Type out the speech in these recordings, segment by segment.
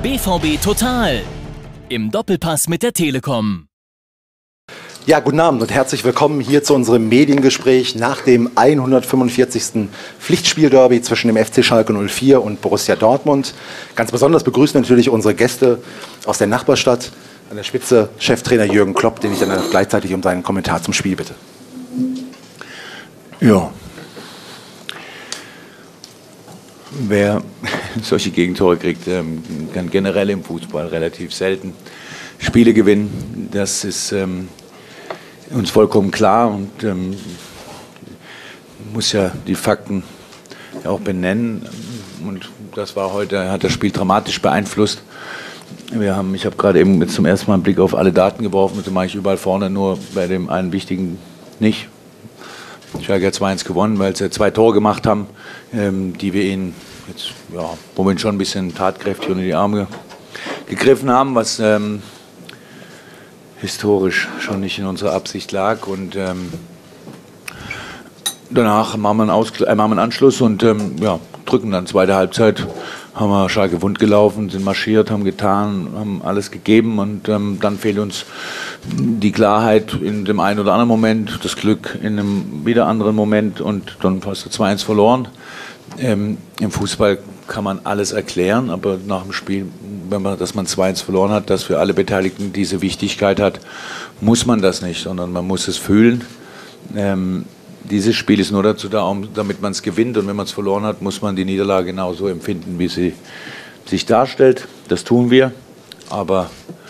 BVB Total im Doppelpass mit der Telekom. Ja, guten Abend und herzlich willkommen hier zu unserem Mediengespräch nach dem 145. Pflichtspielderby zwischen dem FC Schalke 04 und Borussia Dortmund. Ganz besonders begrüßen natürlich unsere Gäste aus der Nachbarstadt, an der Spitze Cheftrainer Jürgen Klopp, den ich dann gleichzeitig um seinen Kommentar zum Spiel bitte. Ja. Wer solche Gegentore kriegt, kann generell im Fußball relativ selten Spiele gewinnen. Das ist uns vollkommen klar und muss ja die Fakten auch benennen. Und das war heute, hat das Spiel dramatisch beeinflusst. Ich habe gerade eben zum ersten Mal einen Blick auf alle Daten geworfen, das mache ich überall vorne, nur bei dem einen wichtigen nicht. Schalke hat 2-1 gewonnen, weil sie 2 Tore gemacht haben, die wir ihnen jetzt, ja, wo wir ihnen schon ein bisschen tatkräftig unter die Arme gegriffen haben, was historisch schon nicht in unserer Absicht lag. Und danach machen wir einen Anschluss und ja, drücken dann zweite Halbzeit. Haben wir Schalke wund gelaufen, sind marschiert, haben getan, haben alles gegeben und dann fehlt uns die Klarheit in dem einen oder anderen Moment, das Glück in einem wieder anderen Moment und dann hast du 2-1 verloren. Im Fußball kann man alles erklären, aber nach dem Spiel, dass man 2-1 verloren hat, das für alle Beteiligten diese Wichtigkeit hat, muss man das nicht, sondern man muss es fühlen. Dieses Spiel ist nur dazu da, damit man es gewinnt, und wenn man es verloren hat, muss man die Niederlage genauso empfinden, wie sie sich darstellt. Das tun wir, aber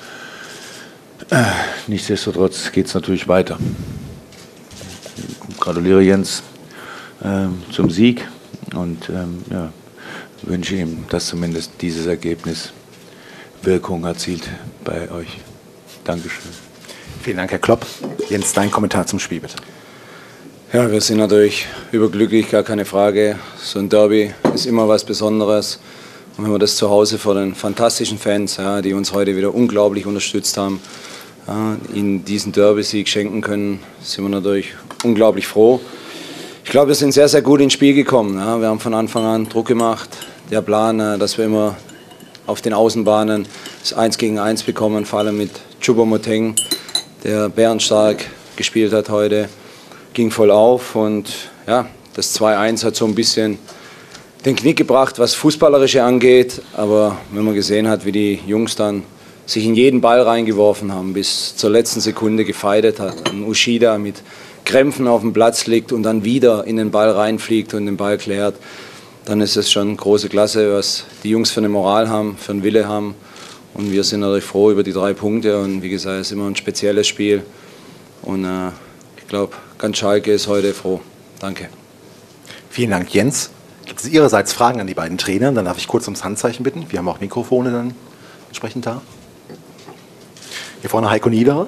nichtsdestotrotz geht es natürlich weiter. Ich gratuliere Jens zum Sieg und ja, wünsche ihm, dass zumindest dieses Ergebnis Wirkung erzielt bei euch. Dankeschön. Vielen Dank, Herr Klopp. Jens, dein Kommentar zum Spiel bitte. Ja, wir sind natürlich überglücklich, gar keine Frage. So ein Derby ist immer was Besonderes. Und wenn wir das zu Hause vor den fantastischen Fans, ja, die uns heute wieder unglaublich unterstützt haben, ja, ihnen diesen Derby-Sieg schenken können, sind wir natürlich unglaublich froh. Ich glaube, wir sind sehr, sehr gut ins Spiel gekommen. Ja. Wir haben von Anfang an Druck gemacht. Der Plan, dass wir immer auf den Außenbahnen das 1 gegen 1 bekommen, vor allem mit Choupo-Moting, der bärenstark gespielt hat heute, ging voll auf, und ja, das 2-1 hat so ein bisschen den Knick gebracht, was Fußballerische angeht, aber wenn man gesehen hat, wie die Jungs dann sich in jeden Ball reingeworfen haben, bis zur letzten Sekunde gefeitet hat, ein Ushida mit Krämpfen auf dem Platz liegt und dann wieder in den Ball reinfliegt und den Ball klärt, dann ist es schon große Klasse, was die Jungs für eine Moral haben, für einen Wille haben, und wir sind natürlich froh über die 3 Punkte, und wie gesagt, es ist immer ein spezielles Spiel, und ich glaube, ganz Schalke ist heute froh. Danke. Vielen Dank, Jens. Gibt es Ihrerseits Fragen an die beiden Trainer? Dann darf ich kurz ums Handzeichen bitten. Wir haben auch Mikrofone dann entsprechend da. Hier vorne Heiko Niederer.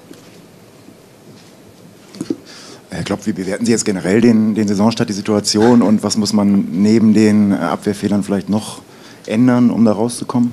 Herr Klopp, wie bewerten Sie jetzt generell den Saisonstart, die Situation, und was muss man neben den Abwehrfehlern vielleicht noch ändern, um da rauszukommen?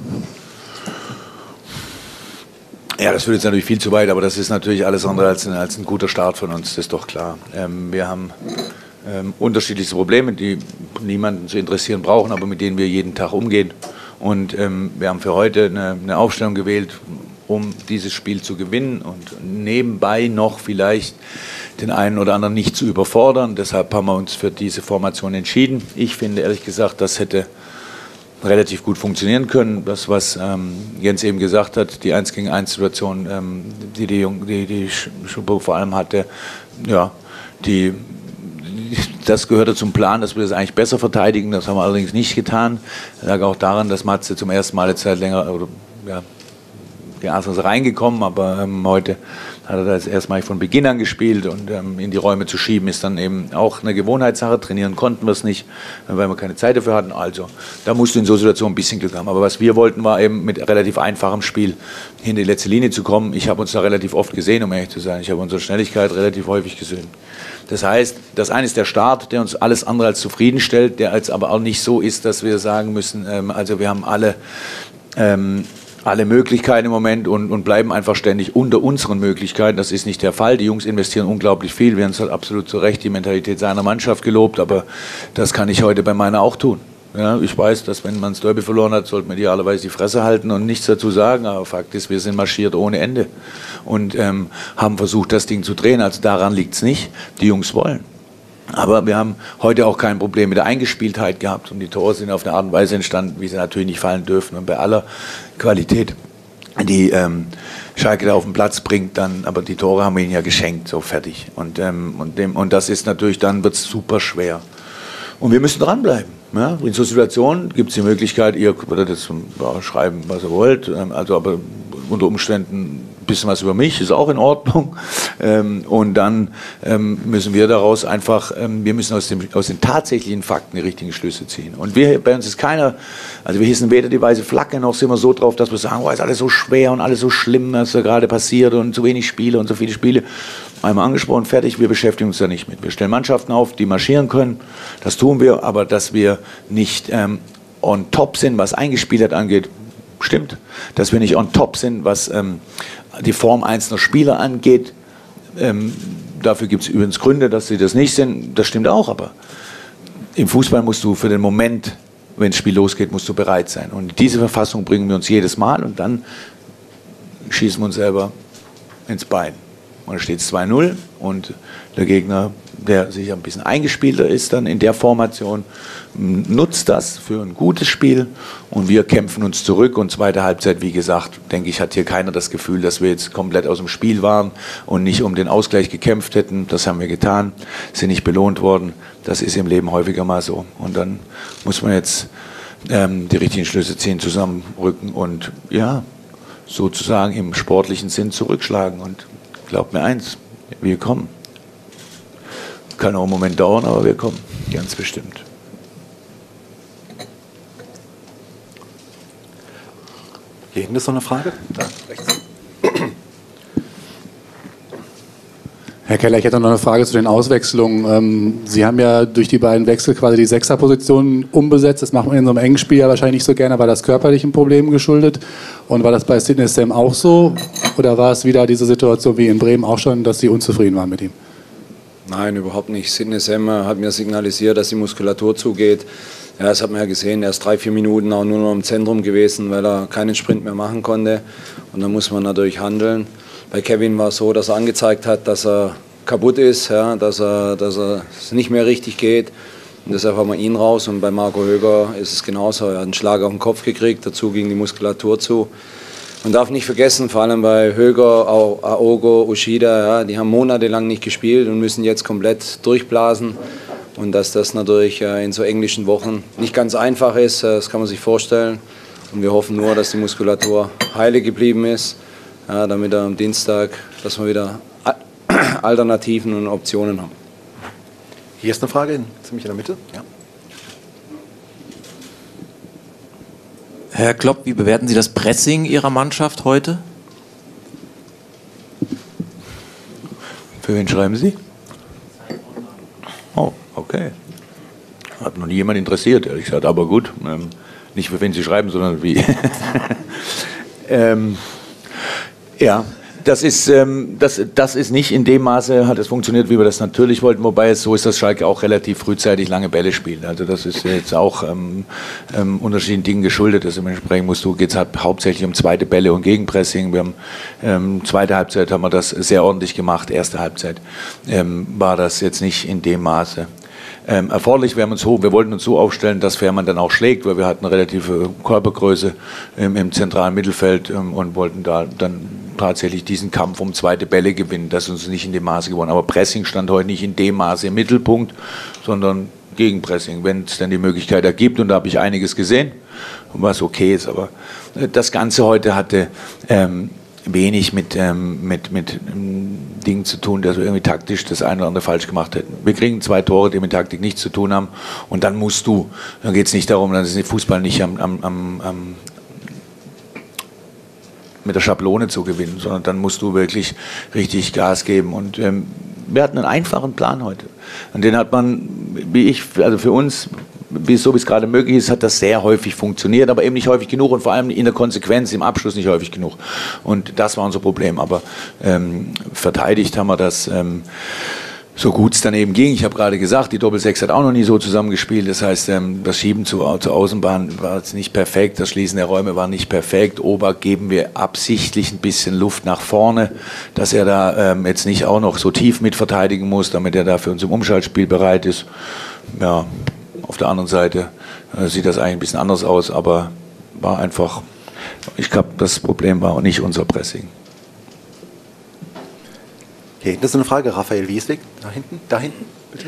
Ja, das führt jetzt natürlich viel zu weit, aber das ist natürlich alles andere als ein guter Start von uns, das ist doch klar. Wir haben unterschiedlichste Probleme, die niemanden zu interessieren brauchen, aber mit denen wir jeden Tag umgehen. Und wir haben für heute eine Aufstellung gewählt, um dieses Spiel zu gewinnen und nebenbei noch vielleicht den einen oder anderen nicht zu überfordern. Deshalb haben wir uns für diese Formation entschieden. Ich finde ehrlich gesagt, das hätte relativ gut funktionieren können. Das, was Jens eben gesagt hat, die 1 gegen 1 Situation, die Choupo vor allem hatte, ja, das gehörte zum Plan, dass wir das eigentlich besser verteidigen. Das haben wir allerdings nicht getan. Das lag auch daran, dass Matze zum ersten Mal jetzt länger, oder ja, der Arsenal ist reingekommen, aber heute hat er das erstmal von Beginn an gespielt, und in die Räume zu schieben ist dann eben auch eine Gewohnheitssache. Trainieren konnten wir es nicht, weil wir keine Zeit dafür hatten. Also da musst du in so Situationen ein bisschen Glück haben. Aber was wir wollten, war eben mit relativ einfachem Spiel hinter die letzte Linie zu kommen. Ich habe uns da relativ oft gesehen, um ehrlich zu sein. Ich habe unsere Schnelligkeit relativ häufig gesehen. Das heißt, das eine ist der Start, der uns alles andere als zufriedenstellt, der als aber auch nicht so ist, dass wir sagen müssen, also wir haben alle Möglichkeiten im Moment und bleiben einfach ständig unter unseren Möglichkeiten. Das ist nicht der Fall. Die Jungs investieren unglaublich viel. Wir haben es halt absolut zu Recht die Mentalität seiner Mannschaft gelobt, aber das kann ich heute bei meiner auch tun. Ja, ich weiß, dass wenn man das Derby verloren hat, sollte man idealerweise die Fresse halten und nichts dazu sagen. Aber Fakt ist, wir sind marschiert ohne Ende und haben versucht, das Ding zu drehen. Also daran liegt es nicht. Die Jungs wollen. Aber wir haben heute auch kein Problem mit der Eingespieltheit gehabt. Und die Tore sind auf eine Art und Weise entstanden, wie sie natürlich nicht fallen dürfen. Und bei aller Qualität, die Schalke da auf den Platz bringt, dann, aber die Tore haben wir ihnen ja geschenkt, so fertig. Und das ist natürlich, dann wird es super schwer. Und wir müssen dranbleiben. Ja? In so Situationen gibt es die Möglichkeit, ihr würdet jetzt schreiben, was ihr wollt, also aber unter Umständen ein bisschen was über mich, ist auch in Ordnung. Und dann müssen wir daraus einfach, wir müssen aus den tatsächlichen Fakten die richtigen Schlüsse ziehen. Und bei uns ist keiner, also wir hissen weder die weiße Flagge, noch sind wir so drauf, dass wir sagen, oh, ist alles so schwer und alles so schlimm, was da gerade passiert und zu wenig Spiele und so viele Spiele. Einmal angesprochen, fertig, wir beschäftigen uns da nicht mit. Wir stellen Mannschaften auf, die marschieren können, das tun wir, aber dass wir nicht on top sind, was Eingespieltheit angeht, stimmt. Dass wir nicht on top sind, was die Form einzelner Spieler angeht, dafür gibt es übrigens Gründe, dass sie das nicht sind, das stimmt auch, aber im Fußball musst du für den Moment, wenn das Spiel losgeht, musst du bereit sein. Und diese Verfassung bringen wir uns jedes Mal und dann schießen wir uns selber ins Bein. Und da steht es 2-0 und der Gegner, der sich ein bisschen eingespielter ist dann in der Formation, nutzt das für ein gutes Spiel und wir kämpfen uns zurück. Und zweite Halbzeit, wie gesagt, denke ich, hat hier keiner das Gefühl, dass wir jetzt komplett aus dem Spiel waren und nicht um den Ausgleich gekämpft hätten. Das haben wir getan, sind nicht belohnt worden. Das ist im Leben häufiger mal so. Und dann muss man jetzt die richtigen Schlüsse ziehen, zusammenrücken und ja, sozusagen im sportlichen Sinn zurückschlagen. Und glaubt mir eins, wir kommen. Kann auch einen Moment dauern, aber wir kommen, ganz bestimmt. Hier hinten ist noch eine Frage. Da, rechts. Herr Keller, ich hätte noch eine Frage zu den Auswechslungen. Sie haben ja durch die beiden Wechsel quasi die Sechserposition umbesetzt. Das macht man in so einem engen Spiel ja wahrscheinlich nicht so gerne. War das körperlichen Problemen geschuldet? Und war das bei Sidney Sam auch so? Oder war es wieder diese Situation wie in Bremen auch schon, dass Sie unzufrieden waren mit ihm? Nein, überhaupt nicht. Sidney Sam hat mir signalisiert, dass die Muskulatur zugeht. Ja, das hat man ja gesehen. Er ist 3-4 Minuten auch nur noch im Zentrum gewesen, weil er keinen Sprint mehr machen konnte. Und dann muss man natürlich handeln. Bei Kevin war es so, dass er angezeigt hat, dass er kaputt ist, ja, dass es nicht mehr richtig geht. Und deshalb haben wir ihn raus. Und bei Marco Höger ist es genauso. Er hat einen Schlag auf den Kopf gekriegt, dazu ging die Muskulatur zu. Man darf nicht vergessen, vor allem bei Höger, Aogo, Ushida, ja, die haben monatelang nicht gespielt und müssen jetzt komplett durchblasen. Und dass das natürlich in so englischen Wochen nicht ganz einfach ist, das kann man sich vorstellen. Und wir hoffen nur, dass die Muskulatur heile geblieben ist, ja, damit am Dienstag, dass wir wieder Alternativen und Optionen haben. Hier ist eine Frage, ziemlich in der Mitte. Ja. Herr Klopp, wie bewerten Sie das Pressing Ihrer Mannschaft heute? Für wen schreiben Sie? Oh, okay. Hat noch nie jemand interessiert, ehrlich gesagt, aber gut. Nicht für wen Sie schreiben, sondern wie. Ja, das ist nicht in dem Maße, hat es funktioniert, wie wir das natürlich wollten, wobei es so ist, dass Schalke auch relativ frühzeitig lange Bälle spielt. Also das ist jetzt auch unterschiedlichen Dingen geschuldet. Also dementsprechend geht es halt hauptsächlich um zweite Bälle und Gegenpressing. Wir haben zweite Halbzeit haben wir das sehr ordentlich gemacht. Erste Halbzeit war das jetzt nicht in dem Maße erforderlich. Wir wollten uns so aufstellen, dass Fährmann dann auch schlägt, weil wir hatten eine relative Körpergröße im zentralen Mittelfeld und wollten da dann tatsächlich diesen Kampf um zweite Bälle gewinnen. Das ist uns nicht in dem Maße gewonnen. Aber Pressing stand heute nicht in dem Maße im Mittelpunkt, sondern Gegenpressing, wenn es dann die Möglichkeit ergibt. Und da habe ich einiges gesehen, was okay ist. Aber das Ganze heute hatte wenig mit Dingen zu tun, dass wir irgendwie taktisch das eine oder andere falsch gemacht hätten. Wir kriegen 2 Tore, die mit Taktik nichts zu tun haben. Und dann dann geht es nicht darum, dann ist der Fußball nicht mit der Schablone zu gewinnen, sondern dann musst du wirklich richtig Gas geben. Und wir hatten einen einfachen Plan heute. Und den hat man, also für uns, wie es gerade möglich ist, hat das sehr häufig funktioniert, aber eben nicht häufig genug und vor allem in der Konsequenz, im Abschluss nicht häufig genug. Und das war unser Problem. Aber verteidigt haben wir das so gut es dann eben ging. Ich habe gerade gesagt, die Doppelsechs hat auch noch nie so zusammengespielt. Das heißt, das Schieben zur Außenbahn war jetzt nicht perfekt, das Schließen der Räume war nicht perfekt. Ober geben wir absichtlich ein bisschen Luft nach vorne, dass er da jetzt nicht auch noch so tief mitverteidigen muss, damit er da für uns im Umschaltspiel bereit ist. Ja, auf der anderen Seite sieht das eigentlich ein bisschen anders aus, aber war einfach, ich glaube, das Problem war nicht unser Pressing. Okay, das ist eine Frage, Raphael Wieswig, da hinten, bitte.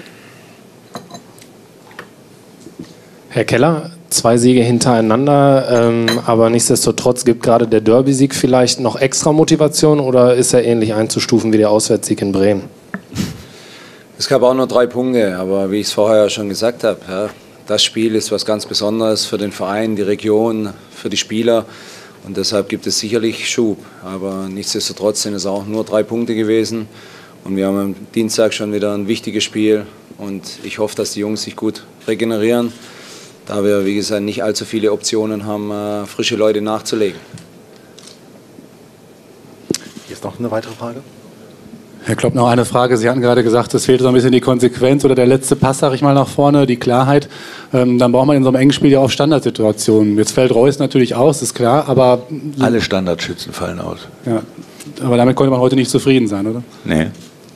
Herr Keller, 2 Siege hintereinander, aber nichtsdestotrotz gibt gerade der Derby-Sieg vielleicht noch extra Motivation oder ist er ähnlich einzustufen wie der Auswärtssieg in Bremen? Es gab auch nur 3 Punkte, aber wie ich es vorher schon gesagt habe, ja, das Spiel ist was ganz Besonderes für den Verein, die Region, für die Spieler. Und deshalb gibt es sicherlich Schub. Aber nichtsdestotrotz sind es auch nur 3 Punkte gewesen. Und wir haben am Dienstag schon wieder ein wichtiges Spiel. Und ich hoffe, dass die Jungs sich gut regenerieren, da wir, wie gesagt, nicht allzu viele Optionen haben, frische Leute nachzulegen. Hier ist noch eine weitere Frage. Herr Klopp, noch eine Frage. Sie hatten gerade gesagt, es fehlt so ein bisschen die Konsequenz oder der letzte Pass, sag ich mal, nach vorne, die Klarheit. Dann braucht man in so einem engen Spiel ja auch Standardsituationen. Jetzt fällt Reus natürlich aus, ist klar, aber... Alle Standardschützen fallen aus. Ja, aber damit konnte man heute nicht zufrieden sein, oder? Nee.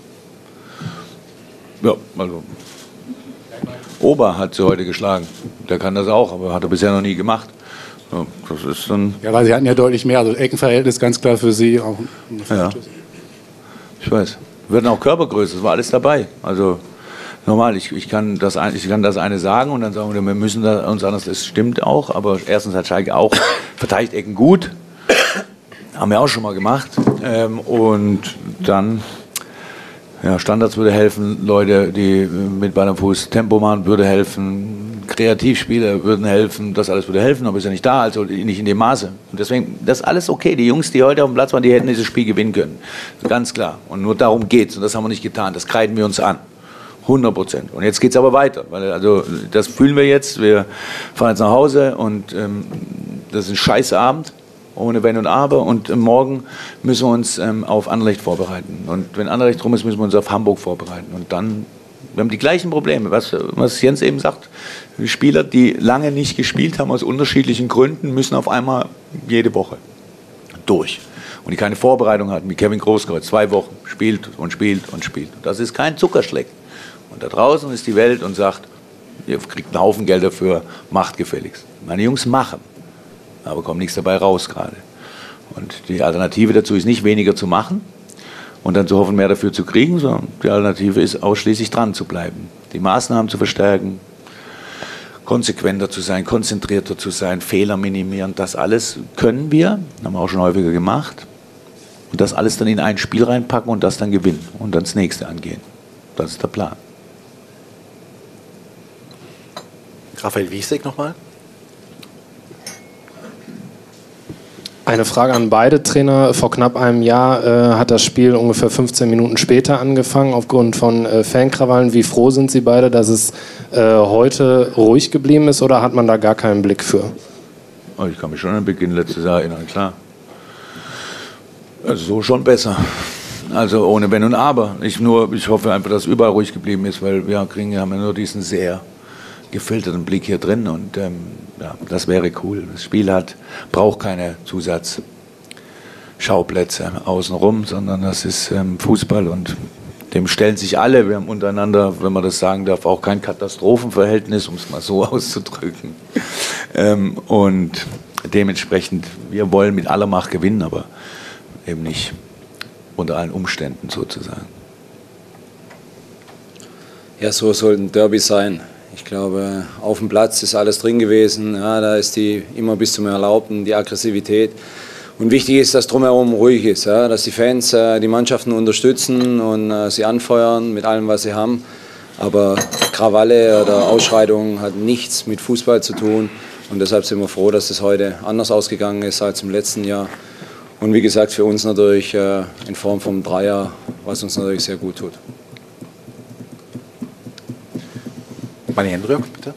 Ja, also... Ober hat sie heute geschlagen. Der kann das auch, aber hat er bisher noch nie gemacht. Ja, das ist dann... Ja, weil Sie hatten ja deutlich mehr. Also Eckenverhältnis ganz klar für Sie. Auch ja. Ich weiß. Wir hatten auch Körpergröße, das war alles dabei. Also normal, ich kann das eine sagen und dann sagen wir müssen da uns anders, das stimmt auch, aber erstens hat Schalke auch verteidigt Ecken gut, haben wir auch schon mal gemacht. Und dann, ja, Standards würde helfen, Leute, die mit Ball am Fuß Tempo machen, würde helfen, Kreativspieler würden helfen, das alles würde helfen, aber ist ja nicht da, also nicht in dem Maße. Und deswegen, das ist alles okay. Die Jungs, die heute auf dem Platz waren, die hätten dieses Spiel gewinnen können. Ganz klar. Und nur darum geht's. Und das haben wir nicht getan. Das kreiden wir uns an. 100%. Und jetzt geht's aber weiter. Weil, also, das fühlen wir jetzt. Wir fahren jetzt nach Hause und das ist ein Scheißabend. Ohne Wenn und Aber. Und morgen müssen wir uns auf Anderlecht vorbereiten. Und wenn Anderlecht rum ist, müssen wir uns auf Hamburg vorbereiten. Und dann, wir haben die gleichen Probleme, was Jens eben sagt. Die Spieler, die lange nicht gespielt haben, aus unterschiedlichen Gründen, müssen auf einmal jede Woche durch. Und die keine Vorbereitung hatten, wie Kevin Großkreuz, 2 Wochen, spielt und spielt und spielt. Das ist kein Zuckerschleck. Und da draußen ist die Welt und sagt, ihr kriegt einen Haufen Geld dafür, macht gefälligst. Meine Jungs machen, aber kommt nichts dabei raus gerade. Und die Alternative dazu ist nicht weniger zu machen und dann zu hoffen, mehr dafür zu kriegen, sondern die Alternative ist ausschließlich dran zu bleiben, die Maßnahmen zu verstärken, konsequenter zu sein, konzentrierter zu sein, Fehler minimieren, das alles können wir, haben wir auch schon häufiger gemacht, und das alles dann in ein Spiel reinpacken und das dann gewinnen und dann das nächste angehen. Das ist der Plan. Raphael Wiesek nochmal. Eine Frage an beide Trainer. Vor knapp einem Jahr hat das Spiel ungefähr 15 Minuten später angefangen aufgrund von Fankrawallen. Wie froh sind Sie beide, dass es heute ruhig geblieben ist, oder hat man da gar keinen Blick für? Oh, ich kann mich schon an den Beginn letztes Jahr erinnern, klar. Also so schon besser. Also ohne Wenn und Aber. Ich hoffe einfach, dass überall ruhig geblieben ist, weil wir haben ja nur diesen sehr gefilterten Blick hier drin und ja, das wäre cool. Das Spiel braucht keine Zusatzschauplätze außenrum, sondern das ist Fußball und dem stellen sich alle. Wir haben untereinander, wenn man das sagen darf, auch kein Katastrophenverhältnis, um es mal so auszudrücken. Und dementsprechend, wir wollen mit aller Macht gewinnen, aber eben nicht unter allen Umständen sozusagen. Ja, so soll ein Derby sein. Ich glaube, auf dem Platz ist alles drin gewesen. Ja, da ist die immer bis zum Erlaubten, die Aggressivität. Und wichtig ist, dass drumherum ruhig ist, ja, dass die Fans die Mannschaften unterstützen und sie anfeuern mit allem, was sie haben. Aber Krawalle oder Ausschreitungen hat nichts mit Fußball zu tun. Und deshalb sind wir froh, dass es heute anders ausgegangen ist als im letzten Jahr. Und wie gesagt, für uns natürlich in Form vom Dreier, was uns natürlich sehr gut tut. Meine Hendrik, bitte.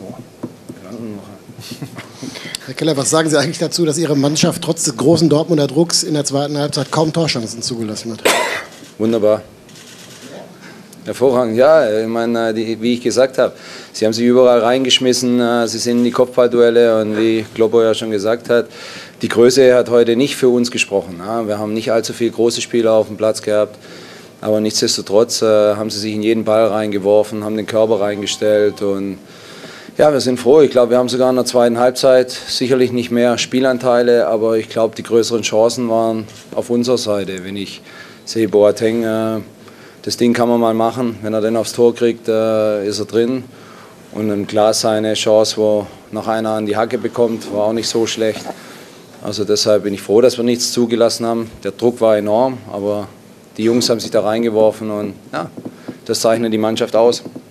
Herr Keller, was sagen Sie eigentlich dazu, dass Ihre Mannschaft trotz des großen Dortmunder Drucks in der zweiten Halbzeit kaum Torchancen zugelassen hat? Wunderbar. Hervorragend, ja. Ich meine, wie ich gesagt habe, sie haben sich überall reingeschmissen, sie sind in die Kopfballduelle und wie Globo ja schon gesagt hat, die Größe hat heute nicht für uns gesprochen. Ja. Wir haben nicht allzu viele große Spieler auf dem Platz gehabt, aber nichtsdestotrotz haben sie sich in jeden Ball reingeworfen, haben den Körper reingestellt und ja, wir sind froh. Ich glaube, wir haben sogar in der zweiten Halbzeit sicherlich nicht mehr Spielanteile, aber ich glaube, die größeren Chancen waren auf unserer Seite. Wenn ich sehe, Boateng, das Ding kann man mal machen. Wenn er den aufs Tor kriegt, ist er drin. Und im Glas seine Chance, wo noch einer an die Hacke bekommt, war auch nicht so schlecht. Also deshalb bin ich froh, dass wir nichts zugelassen haben. Der Druck war enorm, aber die Jungs haben sich da reingeworfen und ja, das zeichnet die Mannschaft aus.